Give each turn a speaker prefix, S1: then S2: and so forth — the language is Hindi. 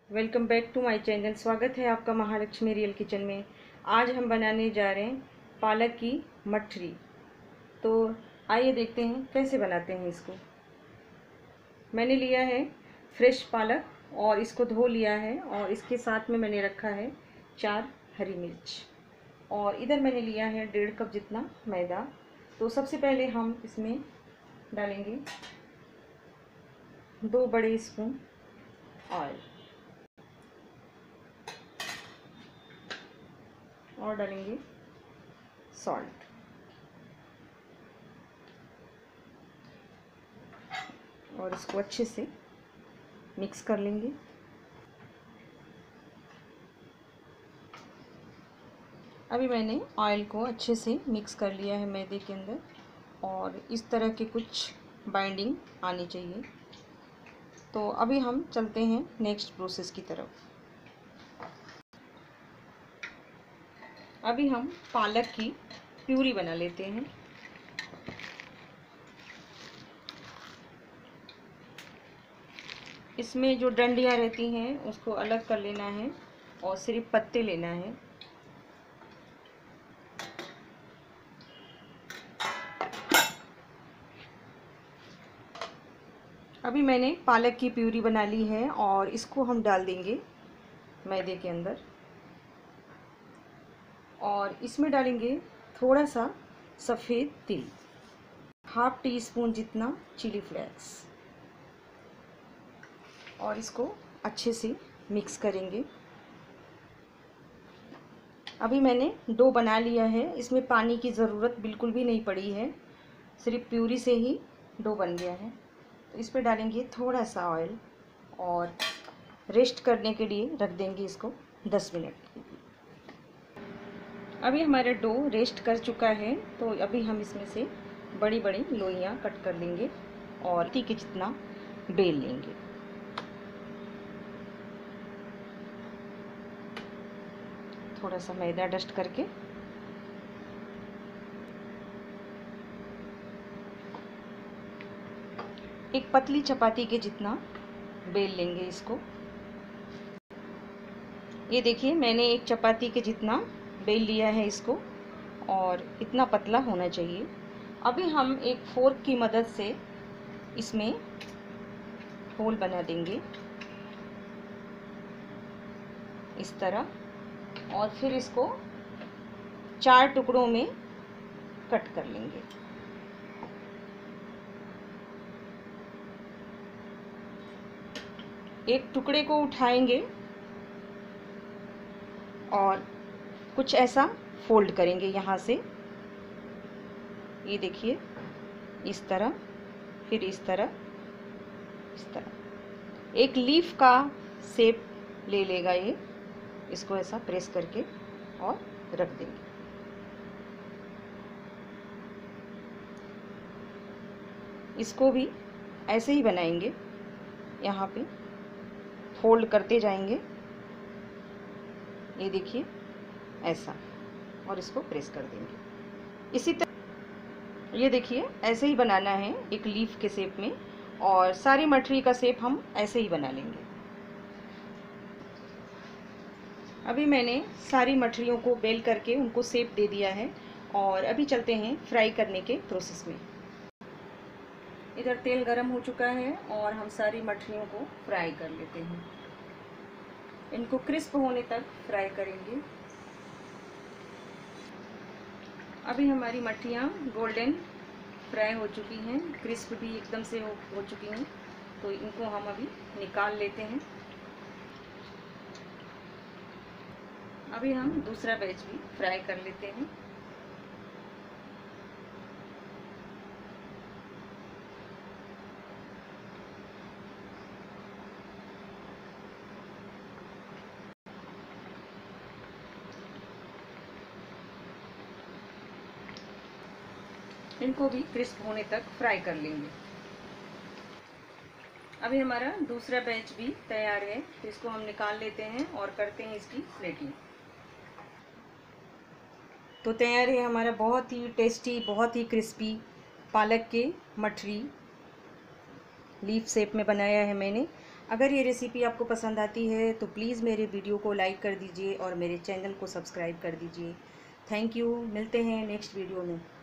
S1: Welcome back to my channel. स्वागत है आपका महालक्ष्मी रियल किचन में। आज हम बनाने जा रहे हैं पालक की मठरी। तो आइए देखते हैं कैसे बनाते हैं इसको। मैंने लिया है फ्रेश पालक और इसको धो लिया है और इसके साथ में मैंने रखा है 4 हरी मिर्च और इधर मैंने लिया है 1.5 कप जितना मैदा। तो सबसे पहले हम इसमें डालेंगे 2 बड़े स्पून ऑयल और डालेंगे सॉल्ट और इसको अच्छे से मिक्स कर लेंगे। अभी मैंने ऑयल को अच्छे से मिक्स कर लिया है मैदे के अंदर और इस तरह की कुछ बाइंडिंग आनी चाहिए। तो अभी हम चलते हैं नेक्स्ट प्रोसेस की तरफ। अभी हम पालक की प्यूरी बना लेते हैं। इसमें जो डंडियाँ रहती हैं उसको अलग कर लेना है और सिर्फ पत्ते लेना है। अभी मैंने पालक की प्यूरी बना ली है और इसको हम डाल देंगे मैदे के अंदर और इसमें डालेंगे थोड़ा सा सफ़ेद तिल, 1/2 टीस्पून जितना चिली फ्लेक्स और इसको अच्छे से मिक्स करेंगे। अभी मैंने डो बना लिया है, इसमें पानी की ज़रूरत बिल्कुल भी नहीं पड़ी है, सिर्फ प्यूरी से ही डो बन गया है। तो इस पर डालेंगे थोड़ा सा ऑयल और रेस्ट करने के लिए रख देंगे इसको 10 मिनट। अभी हमारा डो रेस्ट कर चुका है तो अभी हम इसमें से बड़ी बड़ी लोइयाँ कट कर लेंगे और टी के जितना बेल लेंगे। थोड़ा सा मैदा डस्ट करके एक पतली चपाती के जितना बेल लेंगे इसको। ये देखिए मैंने एक चपाती के जितना बेल लिया है इसको और इतना पतला होना चाहिए। अभी हम एक फोर्क की मदद से इसमें होल बना देंगे इस तरह और फिर इसको 4 टुकड़ों में कट कर लेंगे। एक टुकड़े को उठाएंगे और कुछ ऐसा फोल्ड करेंगे यहाँ से, ये देखिए इस तरह, फिर इस तरह, इस तरह एक लीफ का शेप ले लेगा ये। इसको ऐसा प्रेस करके और रख देंगे। इसको भी ऐसे ही बनाएंगे, यहाँ पे फोल्ड करते जाएंगे, ये देखिए ऐसा, और इसको प्रेस कर देंगे। इसी तरह ये देखिए ऐसे ही बनाना है एक लीफ के शेप में और सारी मठरी का शेप हम ऐसे ही बना लेंगे। अभी मैंने सारी मठरियों को बेल करके उनको शेप दे दिया है और अभी चलते हैं फ्राई करने के प्रोसेस में। इधर तेल गरम हो चुका है और हम सारी मठरियों को फ्राई कर लेते हैं। इनको क्रिस्प होने तक फ्राई करेंगे। अभी हमारी मठरियाँ गोल्डन फ्राई हो चुकी हैं, क्रिस्प भी एकदम से हो चुकी हैं। तो इनको हम अभी निकाल लेते हैं। अभी हम दूसरा बैच भी फ्राई कर लेते हैं। इनको भी क्रिस्प होने तक फ्राई कर लेंगे। अभी हमारा दूसरा बैच भी तैयार है तो इसको हम निकाल लेते हैं और करते हैं इसकी प्लेटिंग। तो तैयार है हमारा बहुत ही टेस्टी, बहुत ही क्रिस्पी पालक के मठरी। लीफ शेप में बनाया है मैंने। अगर ये रेसिपी आपको पसंद आती है तो प्लीज़ मेरे वीडियो को लाइक कर दीजिए और मेरे चैनल को सब्सक्राइब कर दीजिए। Thank you. मिलते हैं नेक्स्ट वीडियो में।